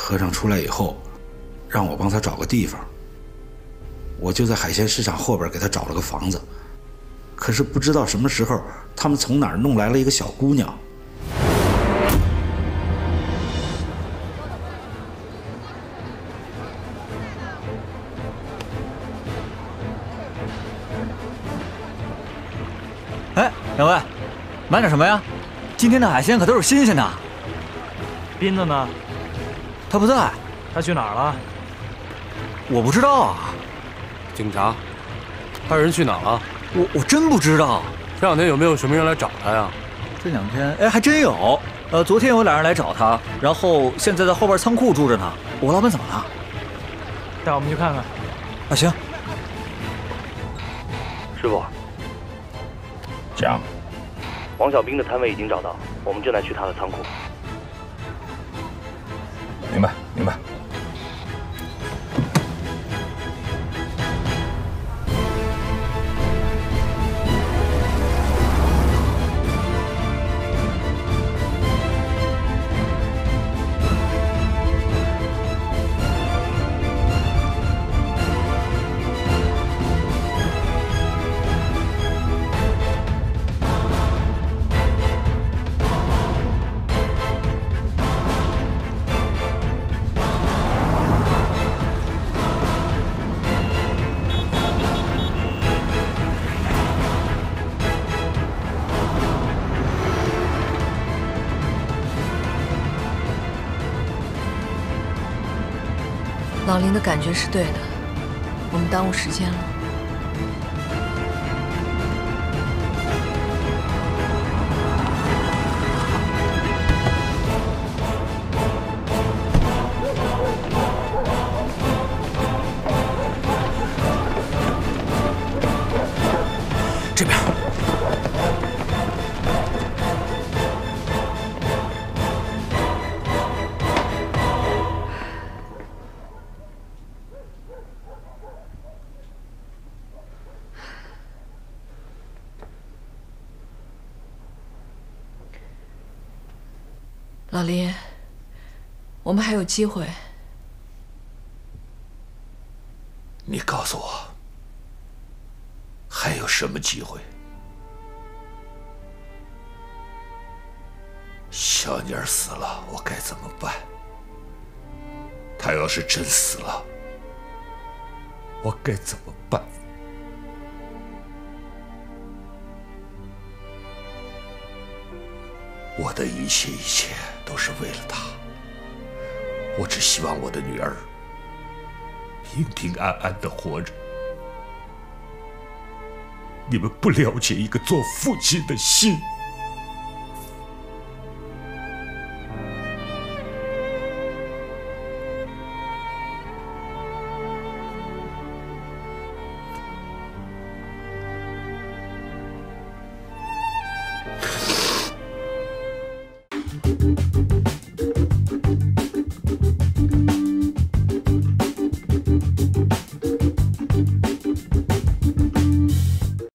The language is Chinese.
和尚出来以后，让我帮他找个地方。我就在海鲜市场后边给他找了个房子。可是不知道什么时候，他们从哪儿弄来了一个小姑娘。 哎，两位，买点什么呀？今天的海鲜可都是新鲜的。 斌子呢？ 他不在。 他去哪儿了？ 我不知道啊。 警察，他人去哪儿了？ 我真不知道。 这两天有没有什么人来找他呀？ 这两天，哎，还真有。昨天有俩人来找他，然后现在在后边仓库住着呢。我老板怎么了？ 带我们去看看。 啊，行。 师傅， 讲。 王小兵的摊位已经找到，我们正在去他的仓库。 明白，明白。 老林的感觉是对的，我们耽误时间了。 这边。 老林，我们还有机会。 你告诉我，还有什么机会？小妮儿死了，我该怎么办？她要是真死了，我该怎么办？我的一切都是为了她。我只希望我的女儿平平安安地活着。你们不了解一个做父亲的心。